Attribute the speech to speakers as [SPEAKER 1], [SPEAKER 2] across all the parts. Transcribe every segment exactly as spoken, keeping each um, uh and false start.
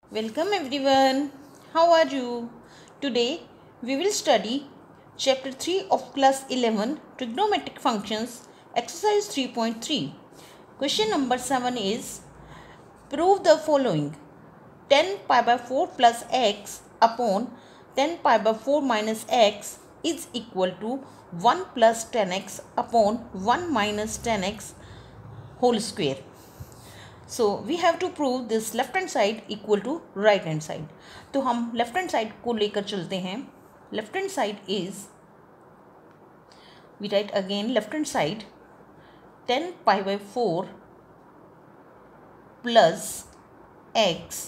[SPEAKER 1] Welcome everyone. How are you? Today we will study chapter three of class eleven trigonometric functions exercise three point three. Question number seven is prove the following. ten pi by four plus x upon ten pi by four minus x is equal to one plus ten x upon one minus ten x whole square. So we have to prove this left hand side equal to right hand side. तो हम left hand side को लेकर चलते हैं. Left hand side is we write again left hand side tan pi by four plus x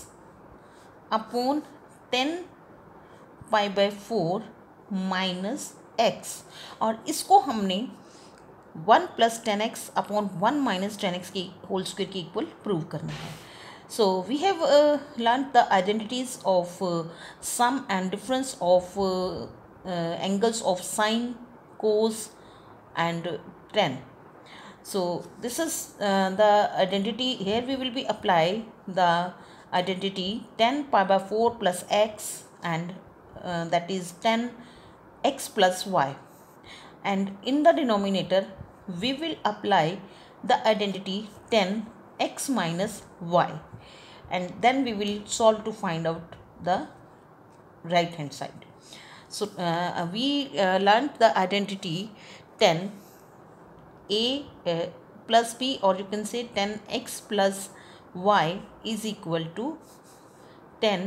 [SPEAKER 1] upon tan pi by four minus x, और इसको हमने one plus tan x upon one minus tan x की whole square की equal prove करना है. So we have learn the identities of sum and difference of angles of sine, cos and tan. So this is uh, the identity. Here we will be apply the identity ten pi by four plus x and uh, that is ten x plus y, and in the denominator we will apply the identity ten x minus y, and then we will solve to find out the right hand side. So uh, we uh, learned the identity ten a uh, plus b, or you can say ten x plus y is equal to ten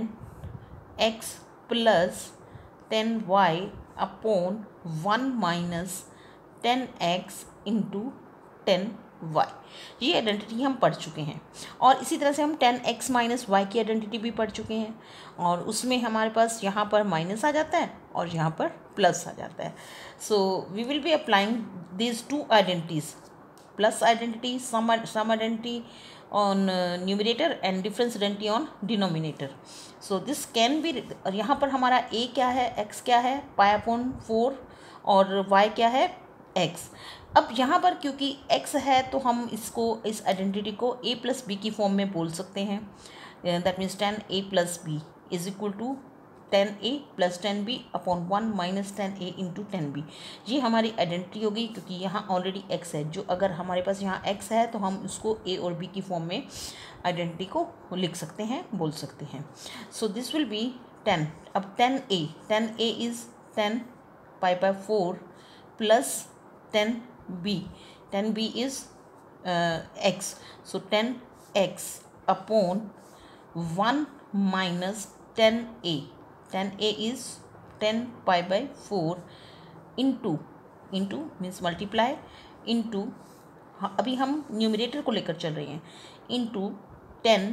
[SPEAKER 1] x plus ten y upon one minus tan x into tan y. ये identity हम पढ़ चुके हैं, और इसी तरह से हम टेन एक्स माइनस वाई की आइडेंटिटी भी पढ़ चुके हैं, और उसमें हमारे पास यहाँ पर माइनस आ जाता है और यहाँ पर प्लस आ जाता है. So we will be applying these two identities, plus identity, sum sum identity on uh, numerator and difference identity on denominator. So this can be, यहाँ पर हमारा a क्या है, x क्या है, पाई अपॉन फोर, और y क्या है, x. अब यहाँ पर क्योंकि x है तो हम इसको, इस आइडेंटिटी को a प्लस बी की फॉर्म में बोल सकते हैं. That means tan A plus B is equal to tan A plus tan B upon one minus tan A into tan B. ये हमारी आइडेंटिटी होगी क्योंकि यहाँ ऑलरेडी x है. जो अगर हमारे पास यहाँ x है तो हम उसको a और b की फॉर्म में आइडेंटिटी को लिख सकते हैं, बोल सकते हैं. So this will be tan. अब tan A, tan A is tan pi by four plus tan B, tan B is x. So tan x upon one minus tan A, tan A is tan pi by four into, into means multiply, into, अभी हम numerator को लेकर चल रहे हैं, into tan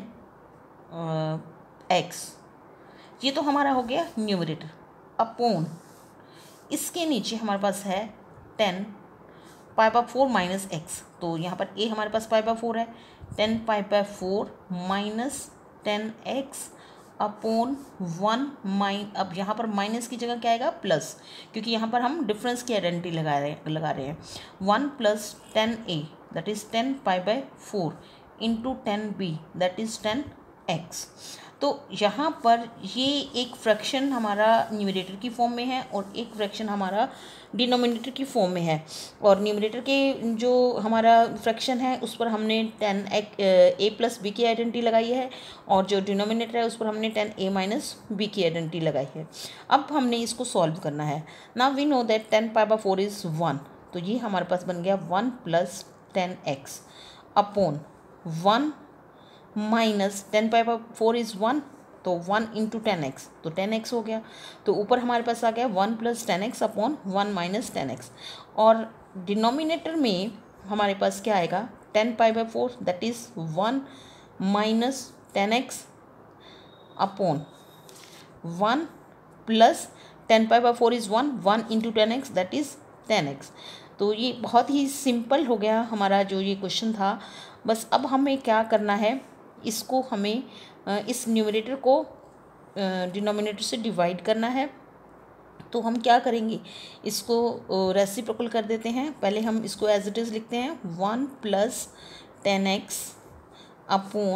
[SPEAKER 1] x. ये तो हमारा हो गया न्यूमरेटर. अपॉन इसके नीचे हमारे पास है tan pi by four minus x. तो यहाँ पर ए हमारे पास पाई बाई फोर है, tan pi by four minus tan x upon one minus. अब यहाँ पर माइनस की जगह क्या आएगा, प्लस, क्योंकि यहाँ पर हम डिफरेंस की आइडेंटिटी लगा रहे लगा रहे हैं. One plus tan A that is tan pi by four into tan B that is tan x. तो यहाँ पर ये एक फ्रैक्शन हमारा न्यूमरेटर की फॉर्म में है और एक फ्रैक्शन हमारा डिनोमिनेटर की फॉर्म में है. और न्यूमरेटर के जो हमारा फ्रैक्शन है उस पर हमने टेन ए प्लस बी की आइडेंटिटी लगाई है, और जो डिनोमिनेटर है उस पर हमने टेन ए माइनस बी की आइडेंटिटी लगाई है. अब हमने इसको सॉल्व करना है. Now we know that tan pi by four is one, तो ये हमारे पास बन गया one plus tan x upon one minus tan pi by four is one, तो वन इंटू टेन एक्स, तो टेन एक्स हो गया. तो ऊपर हमारे पास आ गया one plus tan x upon one minus tan x, और डिनोमिनेटर में हमारे पास क्या आएगा, tan pi by four that is one minus tan x upon one plus tan pi by four is one, one into tan x that is tan x. तो ये बहुत ही simple हो गया हमारा जो ये क्वेश्चन था. बस अब हमें क्या करना है, इसको हमें इस न्यूमरेटर को डिनोमिनेटर से डिवाइड करना है. तो हम क्या करेंगे, इसको रेसिप्रोकल कर देते हैं. पहले हम इसको एज इट इज़ लिखते हैं, one plus tan x upon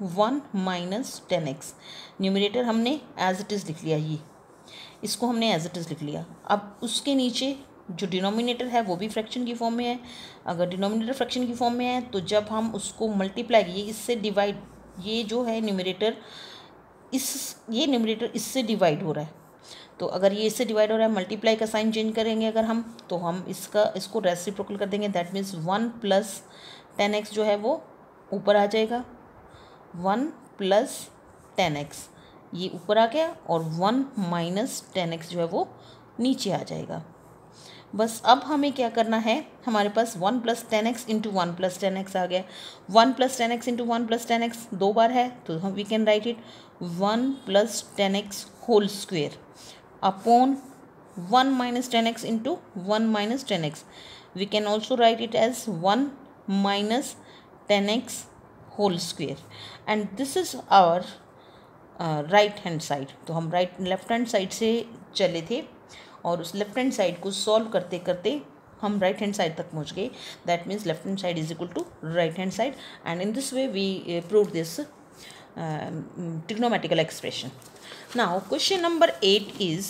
[SPEAKER 1] one minus tan x. Numerator हमने एज इट इज़ लिख लिया, ये इसको हमने एज इट इज़ लिख लिया। अब उसके नीचे जो डिनोमिनेटर है वो भी फ्रैक्शन की फॉर्म में है। अगर डिनोमिनेटर फ्रैक्शन की फॉर्म में है तो जब हम उसको मल्टीप्लाई, ये इससे डिवाइड, ये जो है न्यूमरेटर इस ये न्यूमरेटर इससे डिवाइड हो रहा है, तो अगर ये इससे डिवाइड हो रहा है, मल्टीप्लाई का साइन चेंज करेंगे अगर हम, तो हम इसका इसको रेसिप्रोकल कर देंगे। That means one plus tan x जो है वो ऊपर आ जाएगा, वन प्लस टेन एक्स ये ऊपर आ गया, और वन माइनस टेन एक्स जो है वो नीचे आ जाएगा। बस अब हमें क्या करना है, हमारे पास one plus tan x into one plus tan x आ गया। One plus tan x into one plus tan x दो बार है, तो हम we can write it one plus tan x whole square upon one minus tan x into one minus tan x. We can also write it as one minus tan x whole square, and this is our right hand side. तो हम right left hand side से चले थे और उस left hand side को solve करते करते हम राइट हैंड साइड तक पहुंच गए। That means left hand side is equal to right hand side, and in this way we prove this trigonometrical expression. Now question number eight is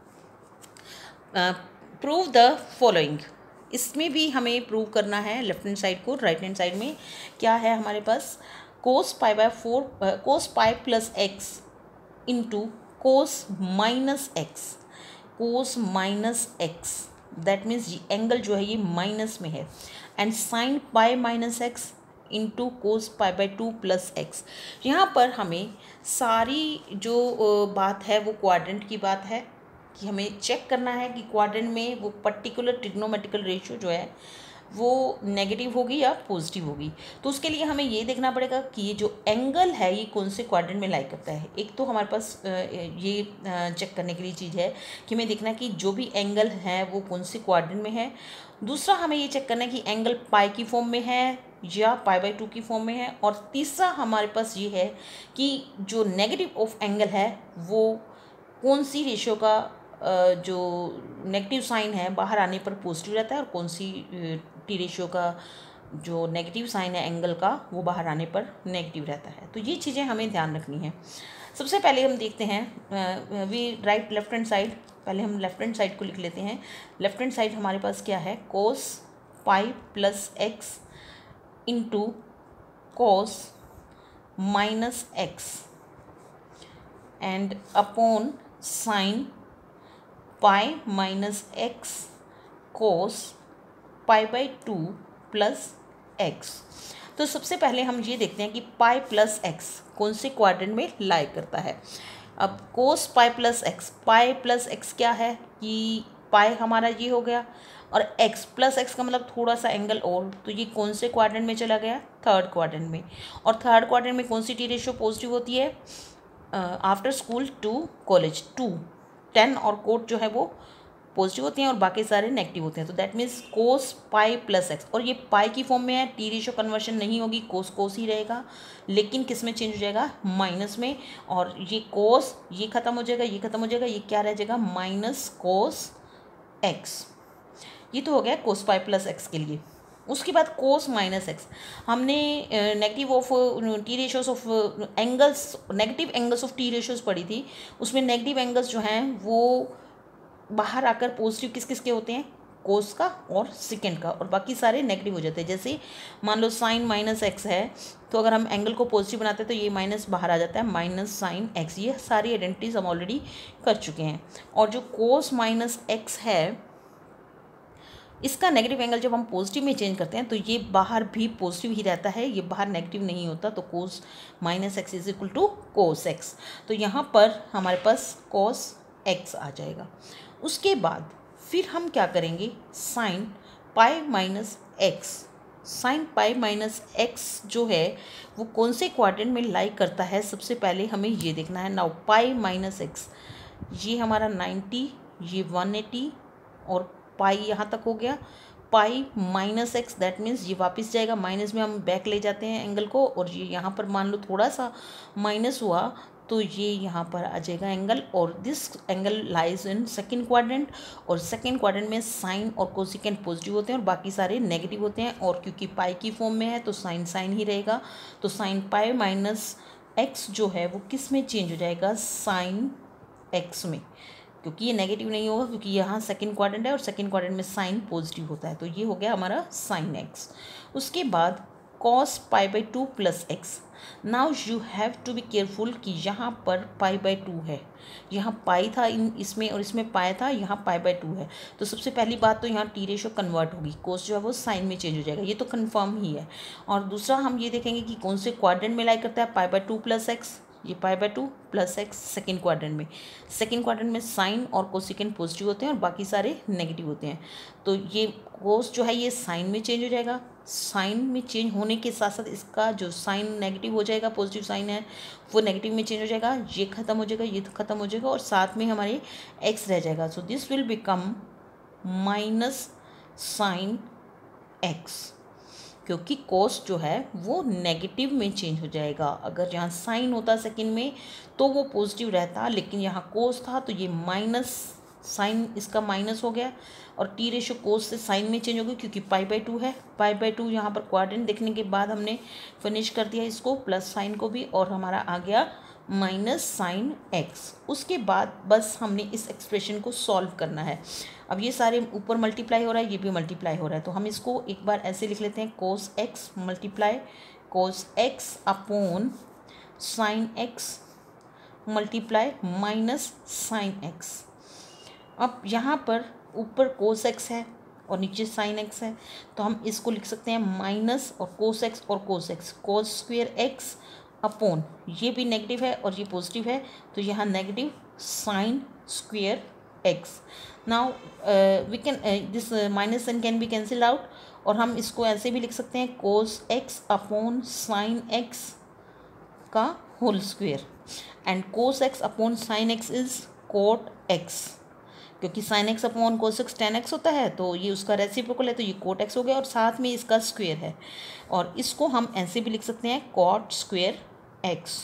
[SPEAKER 1] uh, prove the following. इसमें भी हमें prove करना है left hand side को। Right hand side में क्या है हमारे पास, cos pi by four, cos pi plus x into cos minus x, cos minus x, that means ये एंगल जो है ये माइनस में है, and sine pi minus x into cos pi by two plus x. यहाँ पर हमें सारी जो बात है वो क्वाड्रेंट की बात है कि हमें चेक करना है कि क्वाड्रेंट में वो पर्टिकुलर ट्रिग्नोमेट्रिकल रेशियो जो है वो नेगेटिव होगी या पॉजिटिव होगी। तो उसके लिए हमें ये देखना पड़ेगा कि ये जो एंगल है ये कौन से क्वाड्रेंट में लाई करता है। एक तो हमारे पास ये चेक करने के लिए चीज़ है कि हमें देखना है कि जो भी एंगल है वो कौन से क्वाड्रेंट में है। दूसरा हमें ये चेक करना है कि एंगल पाई की फॉर्म में है या पाई बाई टू की फॉर्म में है। और तीसरा हमारे पास ये है कि जो नेगेटिव ऑफ एंगल है वो कौन सी रेशियो का जो नेगेटिव साइन है बाहर आने पर पॉजिटिव रहता है, और कौन सी टी रेशियो का जो नेगेटिव साइन है एंगल का वो बाहर आने पर नेगेटिव रहता है। तो ये चीज़ें हमें ध्यान रखनी है। सबसे पहले हम देखते हैं we write left hand side. पहले हम लेफ्ट हैंड साइड को लिख लेते हैं। लेफ्ट हैंड साइड हमारे पास क्या है, cos pi plus x into cos minus x and upon sine pi minus x cos pi by two plus x. तो सबसे पहले हम ये देखते हैं कि पाई प्लस एक्स कौन से क्वाड्रेंट में लाई करता है। अब cos pi plus x, pi plus x क्या है कि पाई हमारा ये हो गया, और एक्स प्लस एक्स का मतलब थोड़ा सा एंगल और, तो ये कौन से क्वाड्रेंट में चला गया, थर्ड क्वाड्रेंट में। और थर्ड क्वाड्रेंट में कौन सी टी रेशियो पॉजिटिव होती है, after school to college, to tan और कोट जो है वो पॉजिटिव होते हैं और बाकी सारे नेगेटिव होते हैं। तो that means cos pi plus x, और ये पाई की फॉर्म में है, टी रेशियो कन्वर्शन नहीं होगी, कोस कोस ही रहेगा, लेकिन किस में चेंज हो जाएगा, माइनस में। और ये कोस ये खत्म हो जाएगा, ये खत्म हो जाएगा, ये क्या रह जाएगा, माइनस कोस एक्स। ये तो हो गया कोस पाई प्लस एक्स के लिए। उसके बाद कोस माइनस एक्स, हमने negative of T ratios of angles, negative angles of T ratios पढ़ी थी। उसमें नेगेटिव एंगल्स जो हैं वो बाहर आकर पॉजिटिव किस किस के होते हैं, कोस का और सेकेंड का, और बाकी सारे नेगेटिव हो जाते हैं। जैसे मान लो साइन माइनस एक्स है, तो अगर हम एंगल को पॉजिटिव बनाते हैं तो ये माइनस बाहर आ जाता है, माइनस साइन एक्स। ये सारी आइडेंटिटीज हम ऑलरेडी कर चुके हैं। और जो कोस माइनस एक्स है इसका नेगेटिव एंगल जब हम पॉजिटिव में चेंज करते हैं तो ये बाहर भी पॉजिटिव ही रहता है, ये बाहर नेगेटिव नहीं होता। तो cos minus x is equal to cos x. तो यहाँ पर हमारे पास कोस एक्स आ जाएगा। उसके बाद फिर हम क्या करेंगे, sine pi minus x, sine pi minus x जो है वो कौन से क्वाड्रेंट में लाई करता है, सबसे पहले हमें ये देखना है। नाउ पाई माइनस एक्स, ये हमारा नाइन्टी, ये वन एटी, और पाई यहाँ तक हो गया। Pi minus x that means ये वापस जाएगा माइनस में, हम बैक ले जाते हैं एंगल को, और ये यहाँ पर मान लो थोड़ा सा माइनस हुआ तो ये यहाँ पर आ जाएगा एंगल, और this angle lies in second quadrant, और सेकेंड क्वाड्रेंट में साइन और कोसिकेंट पॉजिटिव होते हैं और बाकी सारे नेगेटिव होते हैं, और क्योंकि पाई की फॉर्म में है तो साइन साइन ही रहेगा, तो साइन पाई माइनस एक्स जो है वो किस में चेंज हो जाएगा, साइन एक्स में, क्योंकि ये नेगेटिव नहीं होगा क्योंकि यहाँ सेकंड क्वाड्रेंट है और सेकंड क्वाड्रेंट में साइन पॉजिटिव होता है, तो ये हो गया हमारा साइन एक्स। उसके बाद cos pi by two plus x. Now you have to be careful कि यहाँ पर पाई बाई टू है, यहाँ पाई था इन इसमें और इसमें पाई था, यहाँ पाई बाई टू है, तो सबसे पहली बात तो यहाँ टी रेशो कन्वर्ट होगी, कोस जो है वो साइन में चेंज हो जाएगा, ये तो कन्फर्म ही है। और दूसरा हम ये देखेंगे कि कौन से क्वाड्रेंट में लाई करता है, pi by two plus x, ये pi by two plus x second quadrant में, सेकेंड क्वाड्रेंट में साइन और कोसिकेंट पॉजिटिव होते हैं और बाकी सारे नेगेटिव होते हैं, तो ये कोस जो है ये साइन में चेंज हो जाएगा, साइन में चेंज होने के साथ साथ इसका जो साइन नेगेटिव हो जाएगा, पॉजिटिव साइन है वो नेगेटिव में चेंज हो जाएगा, ये खत्म हो जाएगा, ये खत्म हो जाएगा और साथ में हमारे एक्स रह जाएगा, so this will become minus sine x, क्योंकि कोस जो है वो नेगेटिव में चेंज हो जाएगा। अगर जहाँ साइन होता सेकंड में तो वो पॉजिटिव रहता, लेकिन यहाँ कोस था तो ये माइनस साइन इसका माइनस हो गया, और टी रेशो कोस से साइन में चेंज हो गई क्योंकि पाई बाई टू है, पाई बाई टू यहाँ पर क्वाड्रेंट देखने के बाद हमने फिनिश कर दिया इसको, प्लस साइन को भी, और हमारा आ गया माइनस साइन एक्स। उसके बाद बस हमने इस एक्सप्रेशन को सॉल्व करना है। अब ये सारे ऊपर मल्टीप्लाई हो रहा है, ये भी मल्टीप्लाई हो रहा है, तो हम इसको एक बार ऐसे लिख लेते हैं, cos x multiply cos x upon sine x multiply minus sine x. अब यहाँ पर ऊपर कोस एक्स है और नीचे साइन एक्स है, तो हम इसको लिख सकते हैं माइनस और कोस एक्स और cos x, cos square x upon, ये भी नेगेटिव है और ये पॉजिटिव है, तो यहाँ negative sine square x. Now we can this minus sine can be cancel out, और हम इसको ऐसे भी लिख सकते हैं cos x upon sine x का whole square, and cos x upon sine x is cot x, क्योंकि sine x upon cos x tan x होता है, तो ये उसका रेसिप्रोकल है, तो ये कोट एक्स हो गया और साथ में इसका स्क्वेयर है, और इसको हम ऐसे भी लिख सकते हैं cot square x.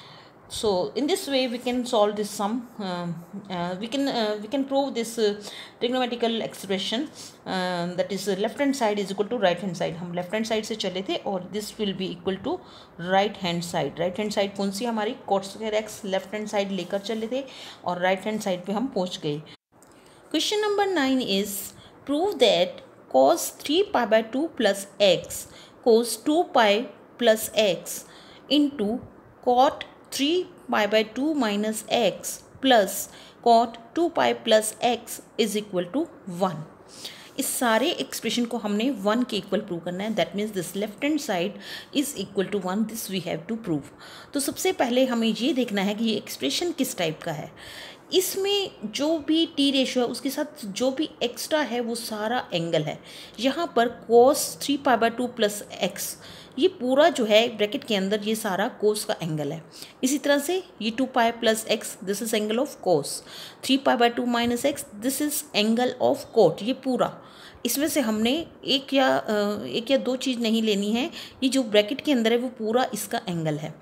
[SPEAKER 1] So in this way we can solve this sum, uh, uh, we can uh, we can prove this uh, trigonometrical expression, uh, that is uh, left hand side is equal to right hand side। हम left hand side से चले थे और this will be equal to right hand side। right hand side कौन सी हमारी cot square x left hand side लेकर चले थे और right hand side पे हम पहुँच गए। Question number nine is prove that cos three pi by two plus x cos two pi plus x into cot three pi by two minus x plus cot two pi plus x is equal to one. इस सारे expression को हमने one के equal prove करना है, that means this left hand side is equal to one, this we have to prove. तो सबसे पहले हमें ये देखना है कि ये एक्सप्रेशन किस टाइप का है। इसमें जो भी टी रेशो है उसके साथ जो भी एक्स्ट्रा है वो सारा एंगल है। यहाँ पर cos three pi by two plus x, ये पूरा जो है ब्रैकेट के अंदर ये सारा कोस का एंगल है। इसी तरह से ये two pi plus x, this is angle of cos, three pi by two minus x, this is angle of cot. ये पूरा, इसमें से हमने एक या एक या दो चीज़ नहीं लेनी है, ये जो ब्रैकेट के अंदर है वो पूरा इसका एंगल है।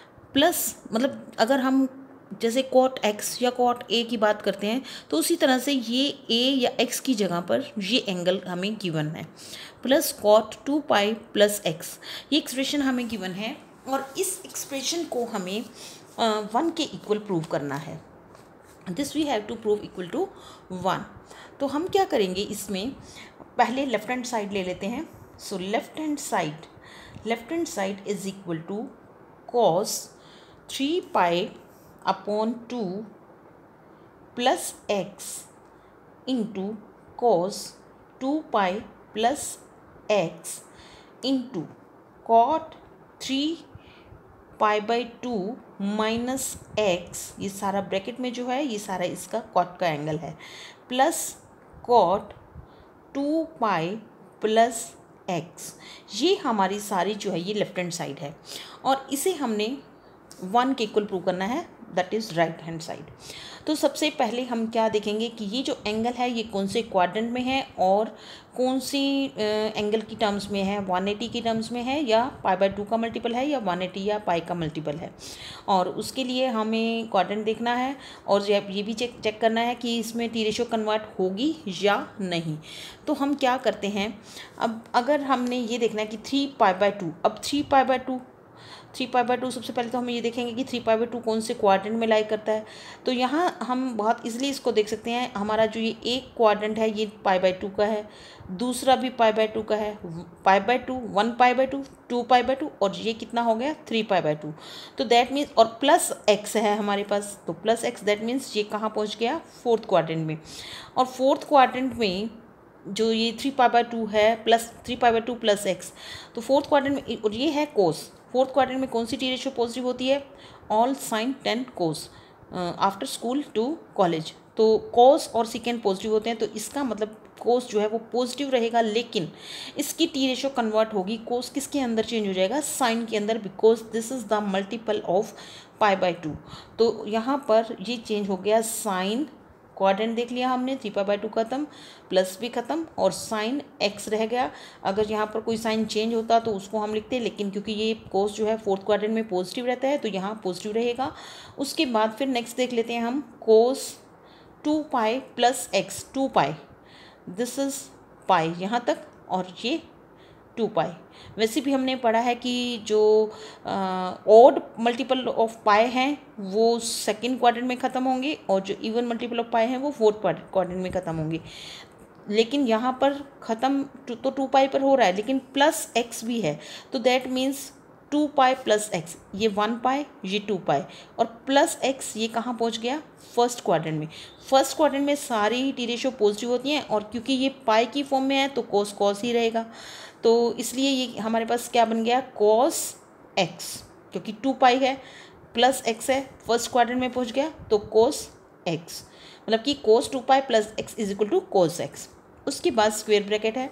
[SPEAKER 1] प्लस मतलब अगर हम जैसे कॉट एक्स या कॉट ए की बात करते हैं तो उसी तरह से ये ए या एक्स की जगह पर ये एंगल हमें गिवन है, plus cot two pi plus x, ये एक्सप्रेशन हमें गिवन है और इस एक्सप्रेशन को हमें वन के इक्वल प्रूव करना है। This we have to prove equal to one. तो हम क्या करेंगे, इसमें पहले लेफ्ट हैंड साइड ले लेते हैं। So left hand side left hand side is equal to cos three pi upon two plus x into cos two pi plus x into cot three pi by two minus x, ये सारा bracket में जो है ये सारा इसका cot का angle है, plus cot two pi plus x, ये हमारी सारी जो है ये लेफ्ट हैंड साइड है और इसे हमने वन के इक्वल प्रूव करना है। That is right hand side. तो सबसे पहले हम क्या देखेंगे कि ये जो एंगल है ये कौन से क्वाड्रेंट में है और कौन सी एंगल की टर्म्स में है, वन एटी की टर्म्स में है या पाई बाय टू का मल्टीपल है या वन एटी या पाई का मल्टीपल है। और उसके लिए हमें क्वाड्रेंट देखना है और ये भी चेक चेक करना है कि इसमें टी रेशो कन्वर्ट होगी या नहीं। तो हम क्या करते हैं, अब अगर हमने ये देखना है कि थ्री पाई बाय टू, अब three pi by two three pi by two सबसे पहले तो हम ये देखेंगे कि थ्री पाई बाय टू कौन से क्वाड्रेंट में लाई करता है। तो यहाँ हम बहुत इजीली इसको देख सकते हैं, हमारा जो ये एक क्वाड्रेंट है ये पाई बाय टू का है, दूसरा भी पाई बाय टू का है, pi by two, one pi by two, two pi by two, और ये कितना हो गया थ्री पाई बाय टू। तो दैट मीन्स, और प्लस एक्स है हमारे पास, तो प्लस एक्स दैट मीन्स ये कहाँ पहुँच गया, फोर्थ क्वाड्रेंट में। और फोर्थ क्वाड्रेंट में जो ये थ्री पाई बाय टू है plus three pi by two plus x, तो फोर्थ क्वाड्रेंट में, और ये है कोस। फोर्थ क्वाड्रेंट में कौन सी टी रेशो पॉजिटिव होती है, all sine tan cos after school to college. तो कोस और सिकेंड पॉजिटिव होते हैं, तो इसका मतलब कोस जो है वो पॉजिटिव रहेगा, लेकिन इसकी टी रेशो कन्वर्ट होगी, कोस किसके अंदर चेंज हो जाएगा, साइन के अंदर, because this is the multiple of pi by two. तो यहाँ पर ये चेंज हो गया, साइन क्वाड्रेंट देख लिया हमने, थ्री पाई बाय टू खत्म, प्लस भी खत्म, और साइन एक्स रह गया। अगर यहाँ पर कोई साइन चेंज होता तो उसको हम लिखते, लेकिन क्योंकि ये कोस जो है फोर्थ क्वाड्रेंट में पॉजिटिव रहता है तो यहाँ पॉजिटिव रहेगा। उसके बाद फिर नेक्स्ट देख लेते हैं हम, cos two pi plus x, two pi, this is pi यहाँ तक, और ये टू पाई। वैसे भी हमने पढ़ा है कि जो ऑड मल्टीपल ऑफ पाई हैं वो सेकंड क्वाड्रेंट में ख़त्म होंगे और जो इवन मल्टीपल ऑफ पाई हैं वो फोर्थ क्वाड्रेंट में ख़त्म होंगे। लेकिन यहाँ पर ख़त्म तो टू पाई पर हो रहा है, लेकिन प्लस एक्स भी है, तो that means two pi plus x, ये वन पाई, ये टू पाई, और प्लस एक्स ये कहाँ पहुँच गया, फर्स्ट क्वाड्रेंट में। फर्स्ट क्वाड्रेंट में सारी टी रेशो पॉजिटिव होती हैं, और क्योंकि ये पाई की फॉर्म में है तो कोस कोस ही रहेगा, तो इसलिए ये हमारे पास क्या बन गया, कोस एक्स, क्योंकि टू पाई है प्लस एक्स है, फर्स्ट क्वाड्रेंट में पहुँच गया तो कोस एक्स, मतलब कि cos two pi plus x is equal to cos x. उसके बाद स्क्वेयर ब्रैकेट है,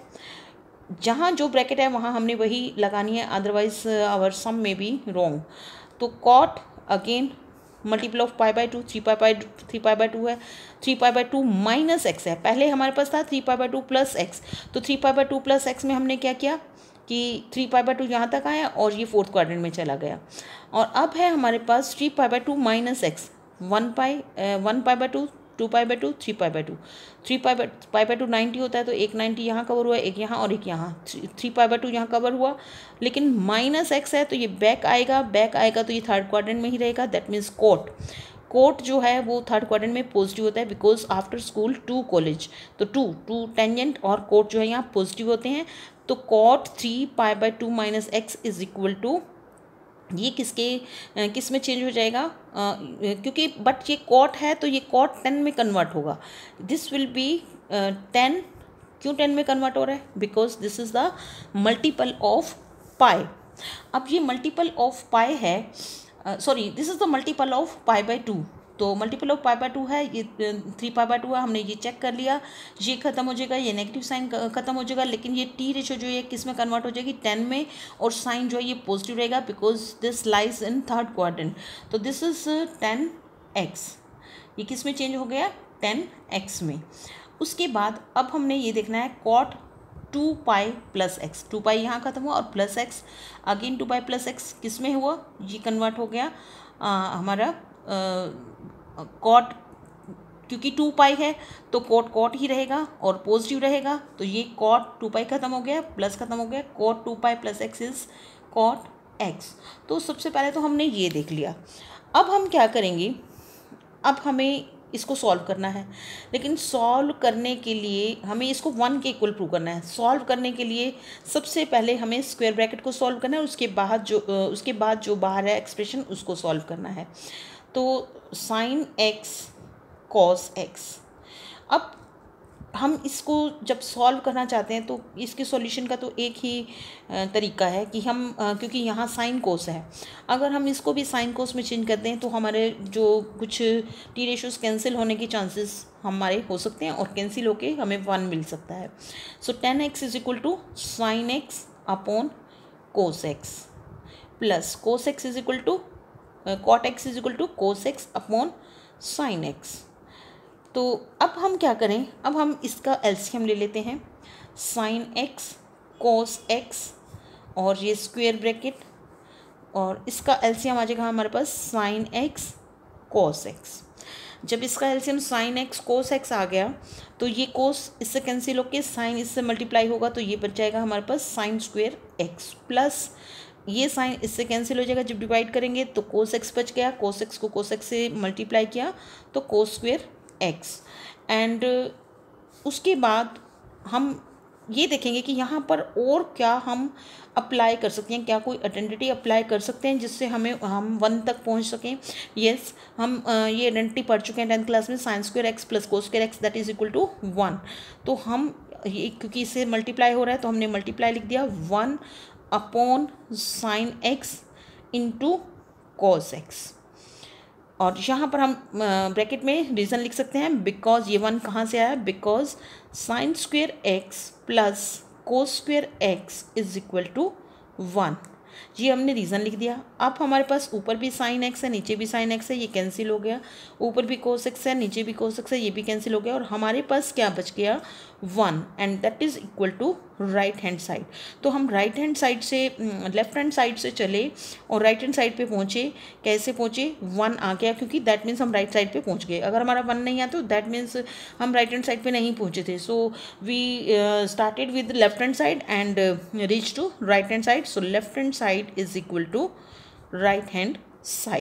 [SPEAKER 1] जहाँ जो ब्रैकेट है वहाँ हमने वही लगानी है, अदरवाइज आवर सम में बी रॉन्ग। तो cot again multiple of pi by two, three pi by three pi by two है, three pi by two minus x है, पहले हमारे पास था three pi by two plus x, तो three pi by two plus x में हमने क्या किया कि थ्री पाई बाय टू यहाँ तक आया और ये फोर्थ क्वाड्रेंट में चला गया। और अब है हमारे पास three pi by two minus x, one pi one pi by two, two pi by two, three pi by two, three pi by pi by two ninety होता है, तो एक नाइन्टी यहाँ कवर हुआ, एक यहाँ और एक यहाँ, थ्री पाई बाय टू यहाँ कवर हुआ, लेकिन माइनस एक्स है तो ये बैक आएगा, बैक आएगा तो ये थर्ड क्वाड्रेंट में ही रहेगा, दैट मीन्स कोट कोट जो है वो थर्ड क्वाड्रेंट में पॉजिटिव होता है, because after school to college, तो टू टू टेंजेंट और कोट जो है यहाँ पॉजिटिव होते हैं। तो cot three pi by two minus x is equal to, ये किसके किस में चेंज हो जाएगा, आ, क्योंकि बट ये कॉट है तो ये कॉट टेन में कन्वर्ट होगा, दिस विल बी टेन। क्यों टेन में कन्वर्ट हो रहा है, because this is the multiple of pi. अब ये मल्टीपल ऑफ पाई है, sorry this is the multiple of pi by two, तो multiple of pi by two है, ये थ्री पाई बाय टू है, हमने ये चेक कर लिया, ये खत्म हो जाएगा, ये नेगेटिव साइन खत्म हो जाएगा, लेकिन ये टी रेशो जो है किस में कन्वर्ट हो जाएगी, टेन में, और साइन जो है ये पॉजिटिव रहेगा because this lies in third quadrant, तो दिस इज टेन एक्स, ये किस में चेंज हो गया, टेन एक्स में। उसके बाद अब हमने ये देखना है cot two pi plus x, two pi यहाँ खत्म हुआ और plus x, again two pi plus x किस में हुआ, ये कन्वर्ट हो गया आ, हमारा कॉट, क्योंकि टू पाई है तो कॉट कॉट ही रहेगा और पॉजिटिव रहेगा, तो ये कॉट टू पाई खत्म हो गया, प्लस खत्म हो गया, cot two pi plus x is cot x. तो सबसे पहले तो हमने ये देख लिया। अब हम क्या करेंगे, अब हमें इसको सॉल्व करना है, लेकिन सॉल्व करने के लिए हमें इसको वन के इक्वल प्रूव करना है। सॉल्व करने के लिए सबसे पहले हमें स्क्वायर ब्रैकेट को सॉल्व करना है, उसके बाद जो उसके बाद जो बाहर है एक्सप्रेशन उसको सॉल्व करना है। तो साइन एक्स कॉस एक्स, अब हम इसको जब सॉल्व करना चाहते हैं तो इसके सॉल्यूशन का तो एक ही तरीका है कि हम, क्योंकि यहाँ साइन कोस है, अगर हम इसको भी साइन कोस में चेंज करते हैं तो हमारे जो कुछ टी रेशोज कैंसिल होने के चांसेस हमारे हो सकते हैं और कैंसिल होके हमें वन मिल सकता है। So tan x is equal to sine x upon cos x plus cos x is equal to cot x is equal to cos x upon sine x. तो अब हम क्या करें, अब हम इसका एलसीएम ले लेते हैं, साइन एक्स कोस एक्स और ये स्क्वायर ब्रैकेट, और इसका एलसीएम आ जाएगा हमारे पास साइन एक्स कोस एक्स। जब इसका LCM sine x cos x आ गया तो ये कोस इससे कैंसिल होकर साइन इससे मल्टीप्लाई होगा, तो ये बच जाएगा हमारे पास साइन स्क्वायर एक्स, प्लस ये साइन इससे कैंसिल हो जाएगा जब डिवाइड करेंगे, तो कोस एक्स बच गया, कोस एक्स को कोस एक्स से मल्टीप्लाई किया तो कोस स्क्वायर एक्स। एंड उसके बाद हम ये देखेंगे कि यहाँ पर और क्या हम अप्लाई कर सकते हैं, क्या कोई आइडेंटिटी अप्लाई कर सकते हैं जिससे हमें हम वन तक पहुँच सकें। यस, हम आ, ये आइडेंटिटी पढ़ चुके हैं टेंथ क्लास में, sine square x plus cos square x that is equal to one. तो हम ये क्योंकि इससे मल्टीप्लाई हो रहा है तो हमने मल्टीप्लाई लिख दिया one upon sine x into cos x, और यहाँ पर हम ब्रैकेट में रीज़न लिख सकते हैं बिकॉज ये वन कहाँ से आया, because sine square x plus cos square x is equal to one. ये हमने रीज़न लिख दिया। अब हमारे पास ऊपर भी साइन एक्स है नीचे भी साइन एक्स है, ये कैंसिल हो गया, ऊपर भी कोस एक्स है नीचे भी कोस एक्स है, ये भी कैंसिल हो गया, और हमारे पास क्या बच गया, one, and that is equal to right hand side. तो हम राइट हैंड साइड से लेफ्ट हैंड साइड से चले और राइट हैंड साइड पे पहुँचे, कैसे पहुँचे, वन आ गया क्योंकि दैट मीन्स हम राइट साइड पे पहुँच गए। अगर हमारा वन नहीं आता तो दैट मीन्स हम राइट हैंड साइड पे नहीं पहुँचे थे। So we started with left hand side and reach to right hand side. So left hand side is equal to right hand side.